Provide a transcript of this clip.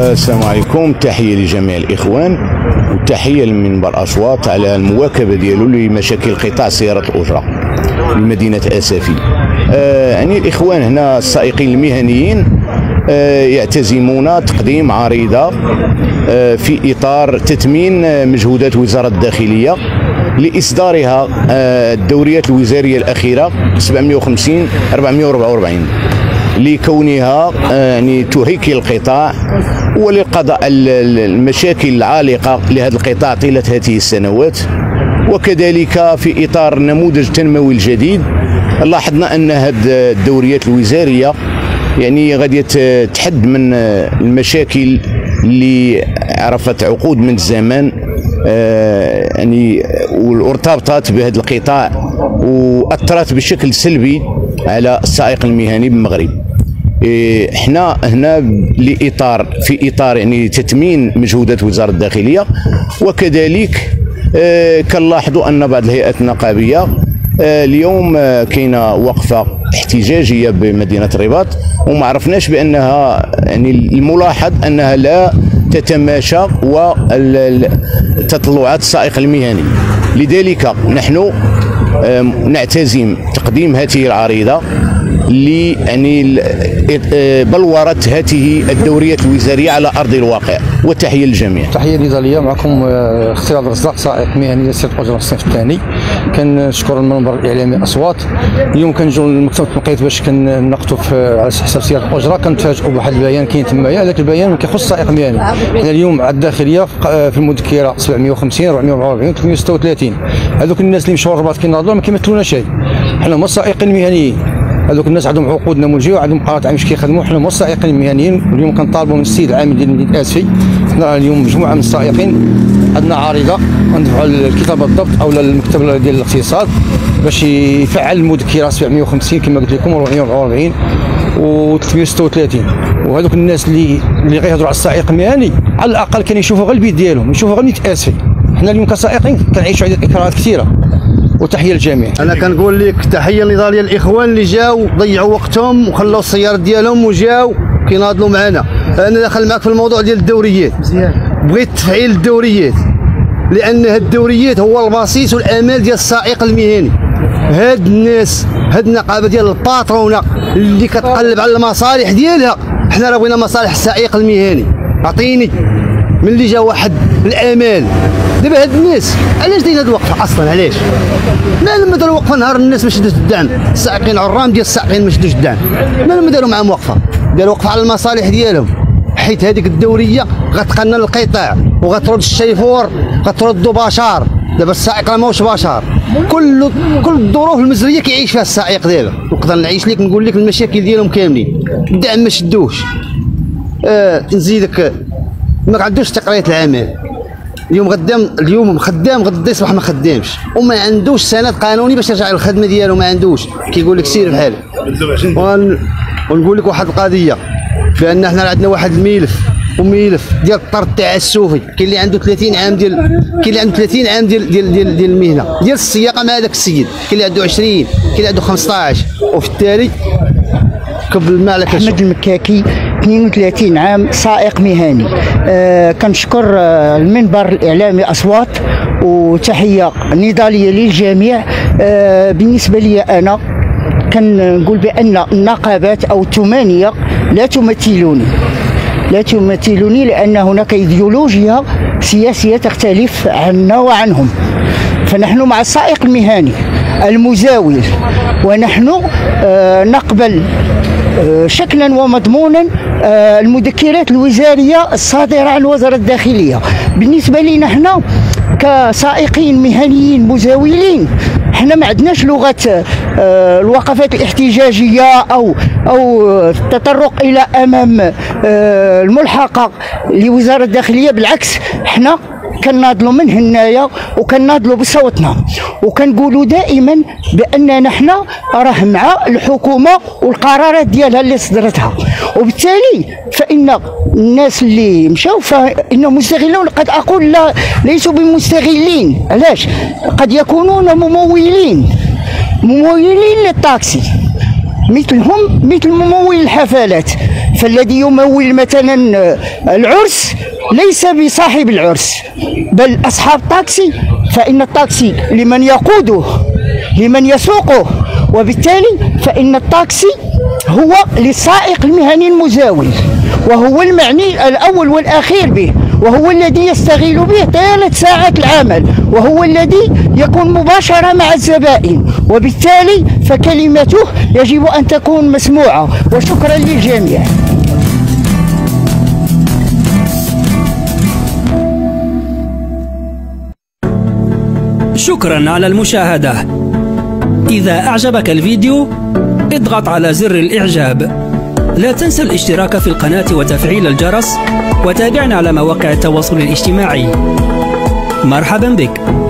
السلام عليكم، تحية لجميع الإخوان وتحية لمنبر أصوات على المواكبة ديالو لمشاكل قطاع سيارة الأجرة بمدينة أسافي. يعني الإخوان هنا السائقين المهنيين يعتزمون تقديم عريضة في إطار تثمين مجهودات وزارة الداخلية لإصدارها الدوريات الوزارية الأخيرة 750/444 لكونها يعني تهيكل القطاع ولقضاء المشاكل العالقة لهذا القطاع طيلة هذه السنوات. وكذلك في إطار النموذج التنموي الجديد لاحظنا أن هذه الدوريات الوزارية يعني غادي تحد من المشاكل اللي عرفت عقود من الزمان يعني وارتبطت بهذا القطاع واثرت بشكل سلبي على السائق المهني بالمغرب. احنا هنا في اطار يعني تثمين مجهودات وزاره الداخليه، وكذلك كنلاحظوا ان بعض الهيئات النقابيه اليوم كاينه وقفه احتجاجيه بمدينه الرباط، وما عرفناش بانها يعني الملاحظ انها لا تتماشى وتطلعات السائق المهني. لذلك نحن نعتزم تقديم هذه العريضه يعني بلورة هذه الدوريات الوزارية على أرض الواقع. وتحية للجميع. تحية نضالية. معكم اختي عبد الرزاق، سائق مهني سيارة الأجرة الصنف الثاني. كنشكر المنبر الإعلامي أصوات. اليوم كنجيو لمكتبة التنقيط باش كنناقشوا على حساب سيارة الأجرة. كنتفاجئوا بواحد البيان كاين تمايا، هذاك البيان ما كيخص السائق المهني. حنا اليوم على الداخلية في المذكرة 750 444 336. هذوك الناس اللي مشاو الرباط كيناضلوا ما كيمثلونا شيء. حنا هما السائقين المهنيين، هذوك الناس عندهم عقود نموذجيه وعندهم قرارات عام كيخدموا. حنا هما السائقين المهنيين. اليوم كنطالبوا من السيد العامل ديال مدينه اسفي، حنا اليوم مجموعه من السائقين عندنا عريضه غندفعوا للكتابه الضبط او للمكتب ديال الاقتصاد باش يفعل المذكره 750 كما قلت لكم 444 و 336. وهذوك الناس اللي غيهضروا على السائق المهني على الاقل كانوا يشوفوا غير البيت ديالهم، يشوفوا غير مدينه اسفي. حنا اليوم كسائقين كنعيشوا على اكراهات كثيره. وتحيه للجميع. انا كنقول لك تحيه نضاليه للاخوان اللي جاوا ضيعوا وقتهم وخلاو السيارات ديالهم وجاوا كيناضلوا معنا. انا داخل معك في الموضوع ديال الدوريات، بغيت تفعيل الدوريات لان هاد الدوريات هو البسيط والامال ديال السائق المهني. هاد الناس هاد النقابه ديال الباترونه اللي كتقلب على المصالح ديالها، حنا راه بغينا مصالح السائق المهني. عطيني من اللي جا واحد الامال. دابا هاد الناس علاش دايرين هاد الوقفه اصلا؟ علاش؟ ما لما داروا وقفه نهار الناس ما شدوش الدعم، السائقين عرام ديال السائقين ما شدوش الدعم، ما لما داروا معاهم وقفه؟ داروا وقفه على المصالح ديالهم، حيت هذيك الدوريه غتقنن القطاع وغترد الشيفور، غتردوا بشر. دابا السائق راه ماهوش بشر، كل الظروف المزريه كيعيش فيها السائق دابا. نقدر نعيش لك نقول لك المشاكل ديالهم كاملين. الدعم ما شدوش. نزيدك ما عندوش تقرية العمل. اليوم خدام غدا يصبح ما خدامش، وما عندوش سند قانوني باش يرجع للخدمه ديالو. ما عندوش، كيقول لك سير بحالك. ونقول لك واحد القضيه، بان حنا عندنا واحد الملف ديال الطرد التعسفي. كاين اللي عنده 30 عام ديال المهنه ديال السياقه مع هذاك السيد، كاين اللي عنده 20، كاين اللي عنده 15. وفي التالي قبل ما على احمد المكاكي 32 عام سائق مهني. كنشكر المنبر الاعلامي اصوات، وتحيه نضاليه للجميع. بالنسبه لي انا كنقول بان النقابات او الثمانيه لا تمثلني لان هناك ايديولوجيا سياسيه تختلف عنا وعنهم. فنحن مع السائق المهني المزاول، ونحن نقبل شكلا ومضمونا المذكرات الوزاريه الصادره عن وزاره الداخليه. بالنسبه لنا احنا كسائقين مهنيين مزاولين، احنا ما عندناش لغه الوقفات الاحتجاجيه او التطرق الى امام الملحقه لوزاره الداخليه. بالعكس، احنا كناضلوا من هنايا وكناضلوا بصوتنا، وكنقولوا دائما بان نحن راه مع الحكومه والقرارات ديالها اللي صدرتها. وبالتالي فان الناس اللي مشاو فانهم مستغلون. قد اقول لا، ليسوا بمستغلين. علاش؟ قد يكونون ممولين للطاكسي، مثل ممول الحفلات. فالذي يمول مثلا العرس ليس بصاحب العرس بل أصحاب الطاكسي، فإن الطاكسي لمن يقوده لمن يسوقه، وبالتالي فإن الطاكسي هو للسائق المهني المزاول، وهو المعني الأول والأخير به، وهو الذي يستغل به طيلة ساعات العمل، وهو الذي يكون مباشرة مع الزبائن، وبالتالي فكلمته يجب أن تكون مسموعة. وشكرا للجميع. شكرا على المشاهدة. إذا أعجبك الفيديو اضغط على زر الإعجاب. لا تنسى الاشتراك في القناة وتفعيل الجرس، وتابعنا على مواقع التواصل الاجتماعي. مرحبا بك.